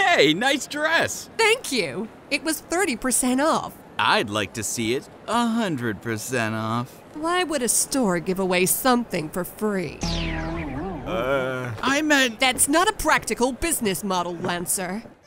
Hey, nice dress. Thank you. It was 30% off. I'd like to see it 100% off. Why would a store give away something for free? I meant... That's not a practical business model, Lancer.